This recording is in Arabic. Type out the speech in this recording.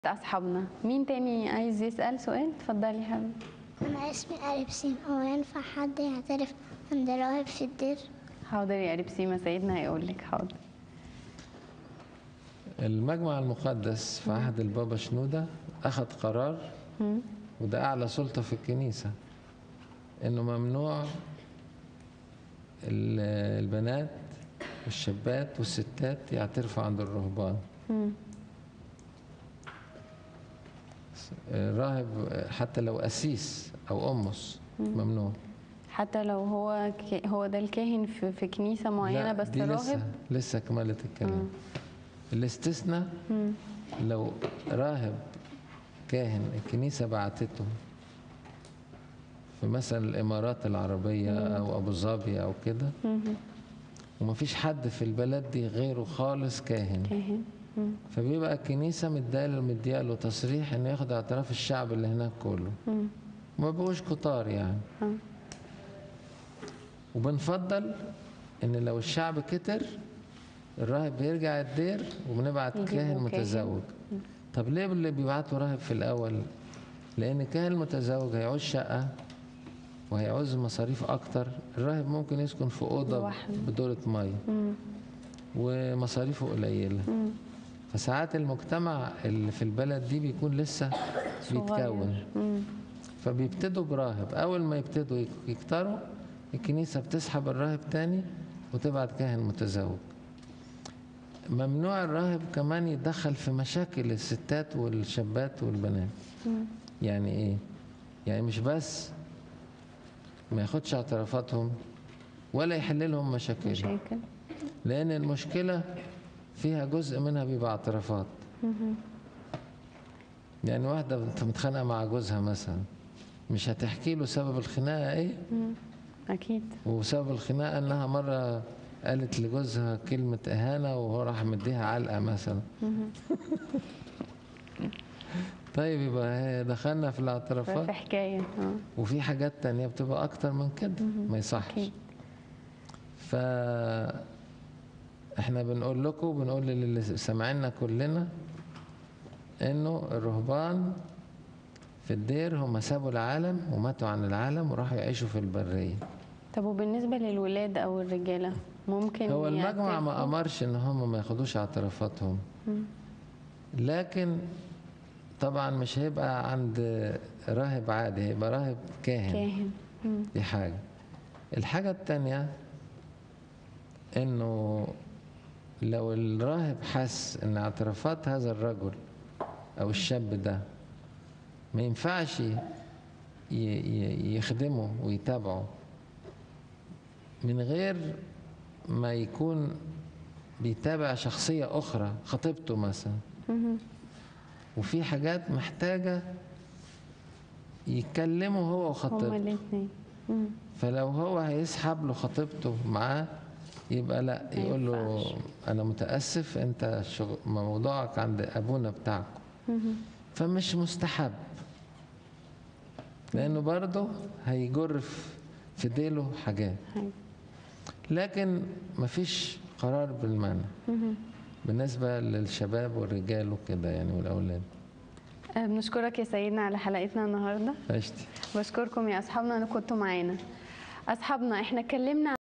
أصحابنا. مين تاني عايز يسأل سؤال؟ اتفضلي حبيبي. أنا اسمي أليبسين. هو ينفع حد يعترف عند راهب في الدير؟ حاضر يا أليبسيما، سيدنا هيقول لك. حاضر. المجمع المقدس في عهد البابا شنودة أخذ قرار، وده أعلى سلطة في الكنيسة، إنه ممنوع البنات والشابات والستات يعترفوا عند الرهبان. راهب حتى لو قسيس أو قمص ممنوع. حتى لو هو ده الكاهن في كنيسة معينة، لا، بس دي راهب لسه كمالة الكلام. الاستثناء لو راهب كاهن الكنيسة بعتته في مثلا الإمارات العربية أو أبو ظبي أو كده، ومفيش حد في البلد دي غيره خالص كاهن، فبيبقى الكنيسة مدياله تصريح إنه ياخد اعتراف الشعب اللي هناك كله. ما بقوش كتار يعني. وبنفضل إن لو الشعب كتر الراهب بيرجع الدير وبنبعت كاهن متزوج. طب ليه اللي بيبعتوا راهب في الأول؟ لأن الكاهن المتزوج هيعوز شقة وهيعوز مصاريف أكتر. الراهب ممكن يسكن في أوضة بدورة مية ومصاريفه قليلة. فساعات المجتمع اللي في البلد دي بيكون لسه بيتكون، فبيبتدوا براهب. أول ما يبتدوا يكتروا الكنيسة بتسحب الراهب تاني وتبعت كاهن متزوج. ممنوع الراهب كمان يتدخل في مشاكل الستات والشابات والبنات. يعني ايه؟ يعني مش بس ما ياخدش اعترافاتهم ولا يحل لهم مشاكل، لان المشكلة فيها جزء منها بيبقى اعترافات. يعني واحدة متخانقة مع جوزها مثلا، مش هتحكي له سبب الخناقة ايه؟ أكيد. وسبب الخناقة انها مرة قالت لجوزها كلمة إهانة وهو راح مديها علقة مثلا. طيب يبقى دخلنا في الاعترافات في حكاية. وفي حاجات تانية بتبقى أكتر من كده، ما يصحش. فإحنا بنقول لكم، بنقول للي سامعيننا كلنا، إنه الرهبان في الدير هم سابوا العالم وماتوا عن العالم وراحوا يعيشوا في البرية. طب وبالنسبة للولاد أو الرجالة ممكن هو المجمع ما أمرش إن هم ما ياخدوش اعترافاتهم، لكن طبعا مش هيبقى عند راهب عادي، هيبقى راهب كاهن. دي حاجة. الحاجة التانية إنه لو الراهب حس إن اعترافات هذا الرجل أو الشاب ده ما ينفعش يخدمه ويتابعه من غير ما يكون بيتابع شخصية أخرى، خطيبته مثلا، وفي حاجات محتاجة يتكلموا هو وخطيبته هما الاثنين. فلو هو هيسحب له خطيبته معاه يبقى لا، يقول له أنا متأسف، أنت موضوعك عند أبونا بتاعكم. فمش مستحب، لأنه برضه هيجر في ديله حاجات. لكن مفيش قرار بالمنع بالنسبة للشباب والرجال وكده يعني والأولاد. بنشكرك يا سيدنا على حلقتنا النهاردة. عشتي. بشكركم يا أصحابنا أن كنتوا معانا. أصحابنا، احنا اتكلمنا